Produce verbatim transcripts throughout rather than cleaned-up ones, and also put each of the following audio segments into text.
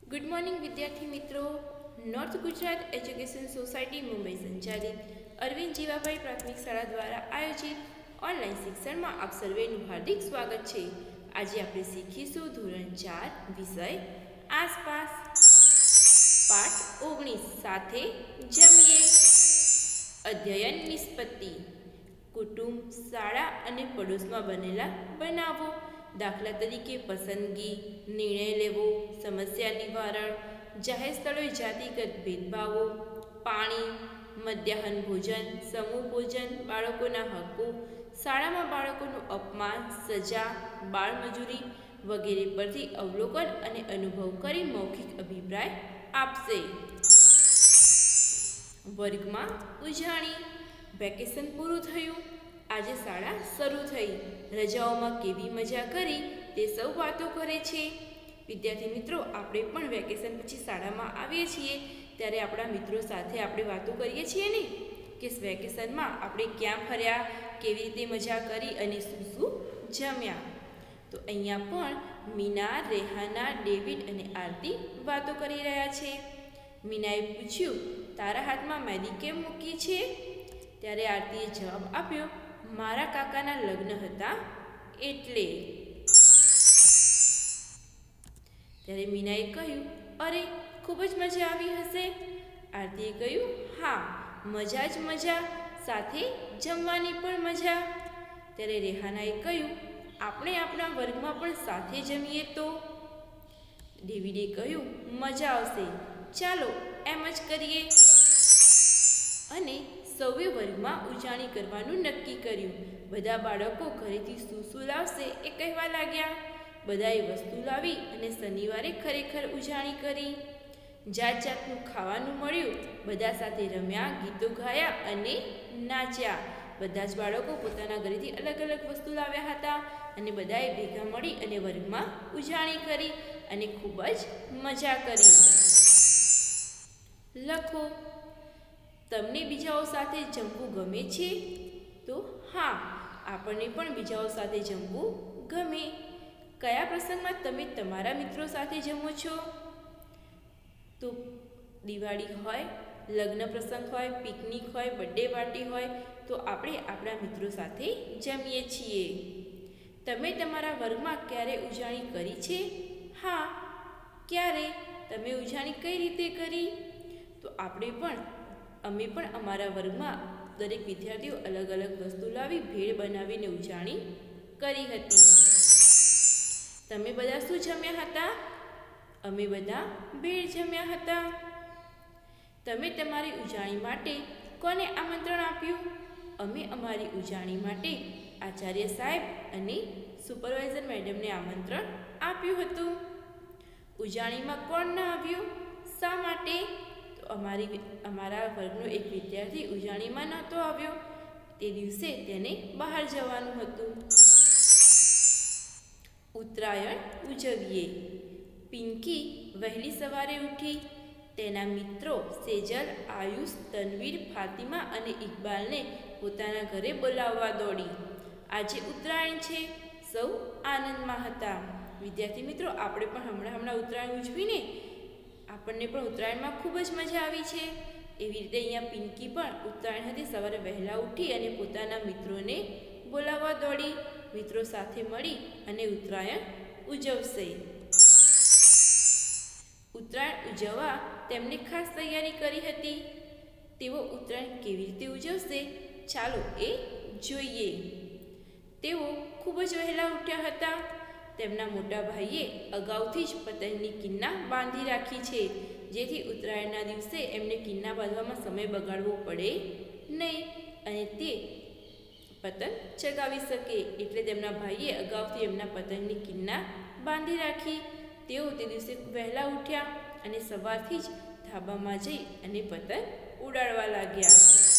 Good morning વિદ્યાર્થી મિત્રો. North Gujarat education society Mumbai સંચાલિત અરવિંદ જીવાભાઈ પ્રાથમિક શાળા દ્વારા આયોજિત ઓનલાઈન શિક્ષણમાં આપ સર્વેનું હાર્દિક સ્વાગત છે. આજે આપણે શીખીશું ધોરણ ચાર વિષય આસપાસ, પાઠ ઓગણીસ સાથે જમીએ. અધ્યયન નિષ્પત્તિ. કુટુંબ, શાળા અને પડોશમાં બનેલા બનાવો. દાખલા તરીકે પસંદગી, નિર્ણય લેવો, સમસ્યા નિવારણ, જાહેર સ્થળોએ જાતિગત ભેદભાવો, પાણી, મધ્યાહન ભોજન, સમૂહ ભોજન, બાળકોના હક્કો, શાળામાં બાળકોનું અપમાન, સજા, બાળમજૂરી વગેરે પરથી અવલોકન અને અનુભવ કરી મૌખિક અભિપ્રાય આપશે. વર્ગમાં ઉજાણી. વેકેશન પૂરું થયું, આજે શાળા શરૂ થઈ. રજાઓમાં કેવી મજા કરી તે સૌ વાતો કરે છે. વિદ્યાર્થી મિત્રો, આપણે પણ વેકેશન પછી શાળામાં આવીએ છીએ ત્યારે આપણા મિત્રો સાથે આપણે વાતો કરીએ છીએ ને કે વેકેશનમાં આપણે ક્યાં ફર્યા, કેવી રીતે મજા કરી અને શું શું જમ્યા. તો અહીંયા પણ મીના, રેહાના, ડેવિડ અને આરતી વાતો કરી રહ્યા છે. મીનાએ પૂછ્યું, તારા હાથમાં મહેંદી કેમ મૂકી છે? ત્યારે આરતીએ જવાબ આપ્યો, મારા કાકાના લગ્ન હતા એટલે. ત્યારે મીનાએ કહ્યું, અરે ખૂબ જ મજા આવી હશે. આરતીએ કહ્યું, હા, મજા જ મજા, સાથે જમવાની પણ મજા. ત્યારે રેહાનાએ કહ્યું, આપણે આપણા વર્ગમાં પણ સાથે જમીએ તો. ડેવિડે કહ્યું, મજા આવશે, ચાલો એમ જ કરીએ. અને સૌએ વર્ગમાં ઉજાણી કરવાનું નક્કી કર્યું. બધા બાળકો ઘરેથી શું શું લાવશે એ કહેવા લાગ્યા. બધાએ વસ્તુ લાવી અને શનિવારે ખરેખર ઉજાણી કરી. જાત જાતનું ખાવાનું મળ્યું. બધા સાથે રમ્યા, ગીતો ગાયા અને નાચ્યા. બધા જ બાળકો પોતાના ઘરેથી અલગ અલગ વસ્તુ લાવ્યા હતા અને બધાએ ભેગા મળી અને વર્ગમાં ઉજાણી કરી અને ખૂબ જ મજા કરી. લખો, તમને બીજાઓ સાથે જમવું ગમે છે? તો હા, આપણને પણ બીજાઓ સાથે જમવું ગમે. કયા પ્રસંગમાં તમે તમારા મિત્રો સાથે જમો છો? તો દિવાળી હોય, લગ્ન પ્રસંગ હોય, પિકનિક હોય, બર્થડે પાર્ટી હોય તો આપણે આપણા મિત્રો સાથે જમીએ છીએ. તમે તમારા વર્ગમાં ક્યારે ઉજાણી કરી છે? હા, ક્યારે? તમે ઉજાણી કઈ રીતે કરી? તો આપણે પણ અમે પણ અમારા વર્ગમાં દરેક વિદ્યાર્થીઓ અલગ અલગ વસ્તુ લાવી ભેળ બનાવીને ઉજાણી કરી હતી. તમે બધા શું જમ્યા હતા? અમે બધા ભેળ જમ્યા હતા. તમે તમારી ઉજાણી માટે કોને આમંત્રણ આપ્યું? અમે અમારી ઉજાણી માટે આચાર્ય સાહેબ અને સુપરવાઇઝર મેડમને આમંત્રણ આપ્યું હતું. ઉજાણીમાં કોણ ન આવ્યું? શા માટે? અમારી અમારા વર્ગનો એક વિદ્યાર્થી ઉજાણીમાં નહોતો આવ્યો. તે દિવસે તેને બહાર જવાનું હતું. ઉત્તરાયણ ઉજવીએ. પિંકી વહેલી સવારે ઉઠી. તેના મિત્રો સેજલ, આયુષ, તનવીર, ફાતિમા અને ઇકબાલને પોતાના ઘરે બોલાવવા દોડી. આજે ઉત્તરાયણ છે. સૌ આનંદમાં હતા. વિદ્યાર્થી મિત્રો, આપણે પણ હમણાં હમણાં ઉત્તરાયણ ઉજવીને આપણને પણ ઉત્તરાયણમાં ખૂબ જ મજા આવી છે. એવી રીતે અહીંયા પિંકી પણ ઉત્તરાયણ હતી સવારે વહેલા ઉઠી અને પોતાના મિત્રોને બોલાવવા દોડી. મિત્રો સાથે મળી અને ઉત્તરાયણ ઉજવશે. ઉત્તરાયણ ઉજવવા તેમને ખાસ તૈયારી કરી હતી. તેઓ ઉત્તરાયણ કેવી રીતે ઉજવશે ચાલો એ જોઈએ. તેઓ ખૂબ જ વહેલા ઉઠ્યા હતા. તેમના મોટા ભાઈએ અગાઉથી જ પતંગની કિન્ના બાંધી રાખી છે, જેથી ઉત્તરાયણના દિવસે એમને કિન્ના બાંધવામાં સમય બગાડવો પડે નહીં અને તે પતંગ ચગાવી શકે. એટલે તેમના ભાઈએ અગાઉથી એમના પતંગની કિન્ના બાંધી રાખી. તેઓ તે દિવસે વહેલા ઉઠ્યા અને સવારથી જ ધાબામાં જઈ અને પતંગ ઉડાડવા લાગ્યા.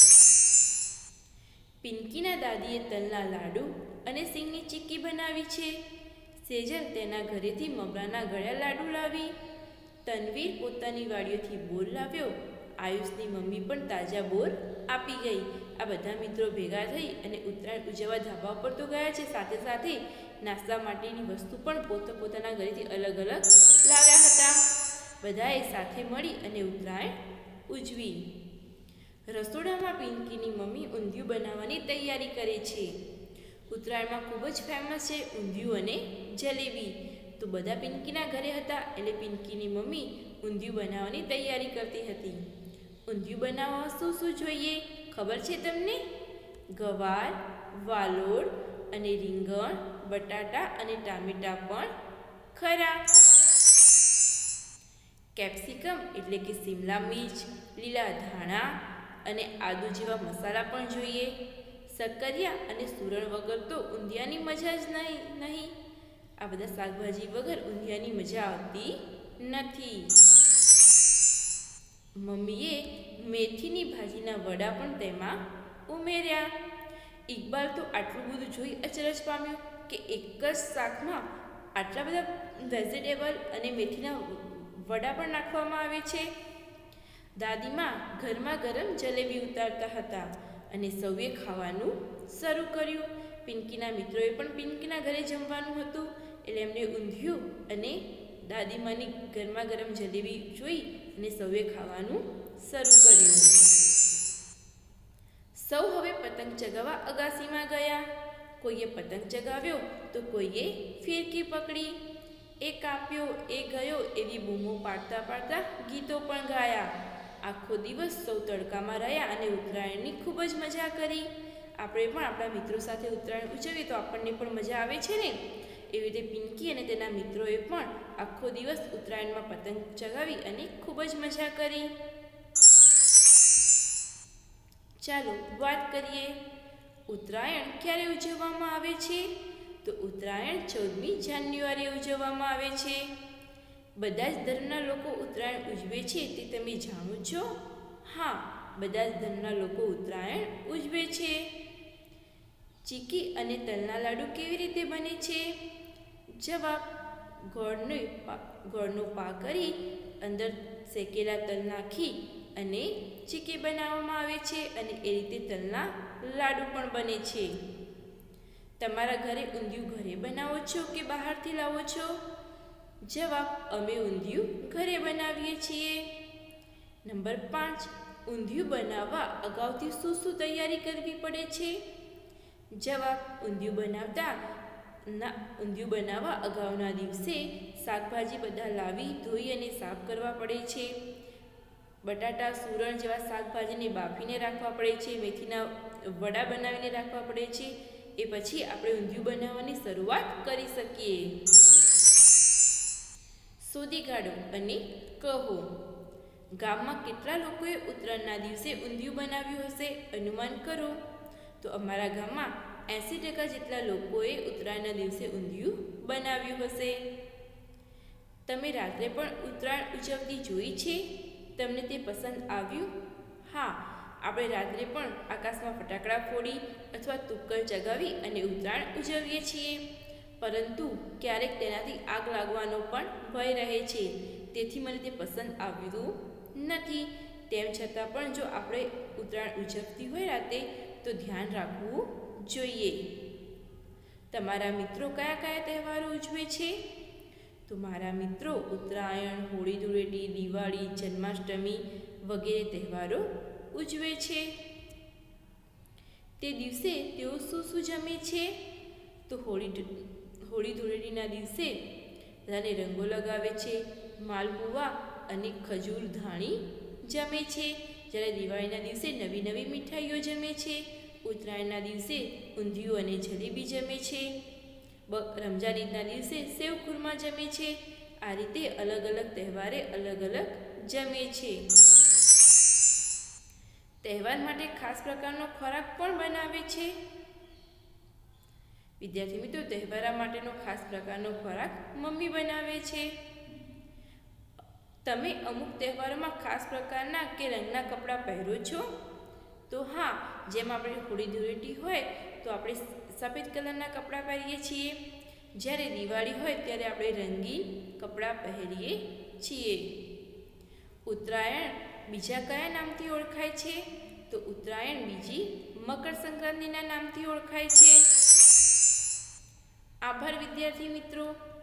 પિંકીના દાદીએ તલના લાડુ અને સિંગની ચીક્કી બનાવી છે. સેજલ તેના ઘરેથી મમરાના ગળ્યા લાડુ લાવી. તનવીર પોતાની વાડીઓથી બોર લાવ્યો. આયુષની મમ્મી પણ તાજા બોર આપી ગઈ. આ બધા મિત્રો ભેગા થઈ અને ઉત્તરાયણ ઉજવવા ધાબા પર તો ગયા છે, સાથે સાથે નાસ્તા માટેની વસ્તુ પણ પોત પોતાના ઘરેથી અલગ અલગ લાવ્યા હતા. બધાએ સાથે મળી અને ઉત્તરાયણ ઉજવી. રસોડામાં પિંકીની મમ્મી ઊંધિયું બનાવવાની તૈયારી કરે છે. ઉત્તરાયણમાં ખૂબ જ ફેમસ છે ઊંધિયું અને જલેબી. તો બધા પિંકીના ઘરે હતા એટલે પિંકીની મમ્મી ઊંધિયું બનાવવાની તૈયારી કરતી હતી. ઊંધિયું બનાવવા શું શું જોઈએ ખબર છે તમને? ગવાર, વાલોળ અને રીંગણ, બટાટા અને ટામેટાં પણ ખરા. કેપ્સિકમ એટલે કે શિમલા મિર્ચ, લીલા ધાણા અને આદુ જેવા મસાલા પણ જોઈએ. શક્કરિયા અને સુરણ વગર તો ઊંધિયાની મજા જ નહીં નહીં આ બધા શાકભાજી વગર ઊંધિયાની મજા આવતી નથી. મમ્મીએ મેથીની ભાજીના વડા પણ તેમાં ઉમેર્યા. ઇકબાલ તો આટલું બધું જોઈ અચરજ પામ્યો કે એક જ શાકમાં આટલા બધા વેજીટેબલ અને મેથીના વડા પણ નાખવામાં આવે છે. દાદીમાં ગરમા ગરમ જલેબી ઉતારતા હતા અને સૌએ ખાવાનું શરૂ કર્યું. પિંકીના મિત્રોએ પણ પિંકીના ઘરે જમવાનું હતું એટલે એમને ઊંધિયું અને દાદીમાની ગરમા ગરમ જલેબી જોઈ અને સૌએ ખાવાનું શરૂ કર્યું. સૌ હવે પતંગ ચગાવવા અગાસીમાં ગયા. કોઈએ પતંગ ચગાવ્યો તો કોઈએ ફિરકી પકડી. એ કાપ્યો એ ગયો એવી બૂમો પાડતા પાડતા ગીતો પણ ગાયા. આખો દિવસ સૌ તડકામાં રહ્યા અને ઉત્તરાયણની ખૂબ જ મજા કરી. આપણે પણ આપણા મિત્રો સાથે ઉત્તરાયણ ઉજવીએ તો આપણને પણ મજા આવે છે ને. એવી રીતે પિંકી અને તેના મિત્રોએ પણ આખો દિવસ ઉત્તરાયણમાં પતંગ ચગાવી અને ખૂબ જ મજા કરી. ચાલો વાત કરીએ ઉત્તરાયણ ક્યારે ઉજવવામાં આવે છે. તો ઉત્તરાયણ ચૌદમી જાન્યુઆરીએ ઉજવવામાં આવે છે. બધા જ ધર્મના લોકો ઉત્તરાયણ ઉજવે છે તે તમે જાણો છો? હા, બધા જ ધર્મના લોકો ઉત્તરાયણ ઉજવે છે. ચીકી અને તલના લાડુ કેવી રીતે બને છે? જવાબ: ગોળનો ગોળનો પા કરી અંદર શેકેલા તલ નાખી અને ચીકી બનાવવામાં આવે છે અને એ રીતે તલના લાડુ પણ બને છે. તમારા ઘરે ઊંધિયું ઘરે બનાવો છો કે બહારથી લાવો છો? જવાબ: અમે ઊંધિયું ઘરે બનાવીએ છીએ. નંબર પાંચ, ઊંધિયું બનાવવા અગાઉથી શું શું તૈયારી કરવી પડે છે? જવાબ: ઊંધિયું બનાવતા ના ઊંધિયું બનાવવા અગાઉના દિવસે શાકભાજી બધા લાવી ધોઈ અને સાફ કરવા પડે છે. બટાટા, સુરણ જેવા શાકભાજીને બાફીને રાખવા પડે છે. મેથીના વડા બનાવીને રાખવા પડે છે. એ પછી આપણે ઊંધિયું બનાવવાની શરૂઆત કરી શકીએ. શોધી કાઢો અને કહો, ગામમાં કેટલા લોકોએ ઉત્તરાયણના દિવસે ઊંધિયું બનાવ્યું હશે? અનુમાન કરો. તો અમારા ગામમાં એંસી ટકા જેટલા લોકોએ ઉત્તરાયણના દિવસે ઊંધિયું બનાવ્યું હશે. તમે રાત્રે પણ ઉત્તરાયણ ઉજવતી જોઈ છે? તમને તે પસંદ આવ્યું? હા, આપણે રાત્રે પણ આકાશમાં ફટાકડા ફોડી અથવા તુક્કલ ચગાવી અને ઉત્તરાયણ ઉજવીએ છીએ. પરંતુ ક્યારેક તેનાથી આગ લાગવાનો પણ ભય રહે છે. તેથી મને તે પસંદ આવ્યું નથી. તેમ છતાં પણ જો આપણે ઉત્તરાયણ ઉજવતી હોય રાતે તો ધ્યાન રાખવું જોઈએ. તમારા મિત્રો કયા કયા તહેવારો ઉજવે છે? તો મારા મિત્રો ઉત્તરાયણ, હોળી ધૂળેટી, દિવાળી, જન્માષ્ટમી વગેરે તહેવારો ઉજવે છે. તે દિવસે તેઓ શું શું જમે છે? તો હોળી હોળી ધૂળેટીના દિવસે બધાને રંગો લગાવે છે, માલપુઆ અને ખજૂર ધાણી જમે છે. જ્યારે દિવાળીના દિવસે નવી નવી મીઠાઈઓ જમે છે. ઉત્તરાયણના દિવસે ઊંધિયું અને જલેબી જમે છે. રમજાન ઈદના દિવસે સેવ ખુરમા જમે છે. આ રીતે અલગ અલગ તહેવારે અલગ અલગ જમે છે. તહેવાર માટે ખાસ પ્રકારનો ખોરાક પણ બનાવે છે. વિદ્યાર્થી મિત્રો, તહેવાર માટેનો ખાસ પ્રકારનો ખોરાક મમ્મી બનાવે છે. તમે અમુક તહેવારોમાં ખાસ પ્રકારના કે રંગના કપડાં પહેરો છો? તો હા, જેમ આપણે હોળી ધૂળેટી હોય તો આપણે સફેદ કલરના કપડાં પહેરીએ છીએ. જ્યારે દિવાળી હોય ત્યારે આપણે રંગીન કપડાં પહેરીએ છીએ. ઉત્તરાયણ બીજા કયા નામથી ઓળખાય છે? તો ઉત્તરાયણ બીજી મકર સંક્રાંતિના નામથી ઓળખાય છે. આભાર વિદ્યાર્થી મિત્રો.